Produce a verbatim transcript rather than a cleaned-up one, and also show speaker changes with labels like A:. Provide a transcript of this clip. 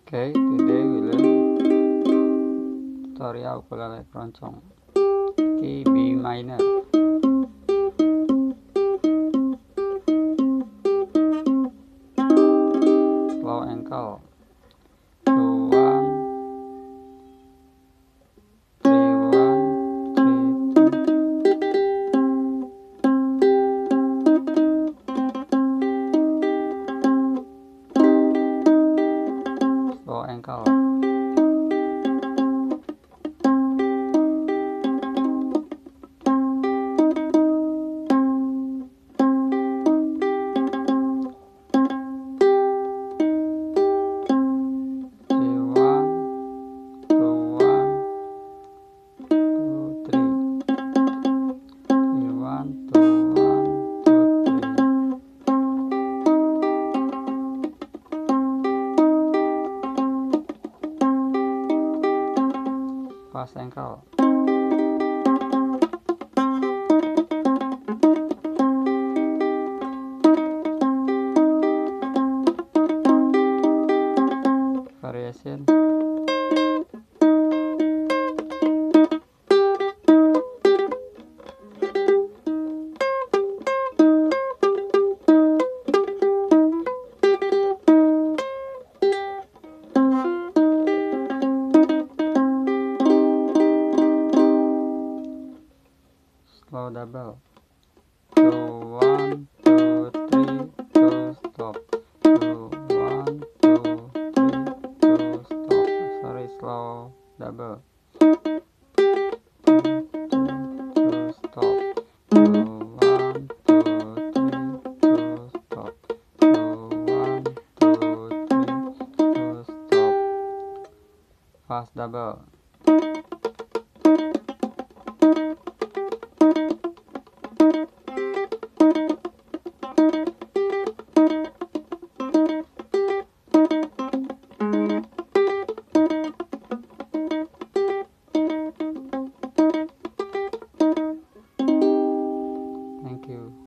A: Okay, today we learn tutorial ukulele keroncong key B minor. Slow ankle. Two one three one three two. Slow ankle. Fast ankle. Variation. Slow double. Two one two three two stop. Two one two three two stop. Sorry, slow double. Two, two stop. Two one two three two stop. Two one two three two stop. Fast double.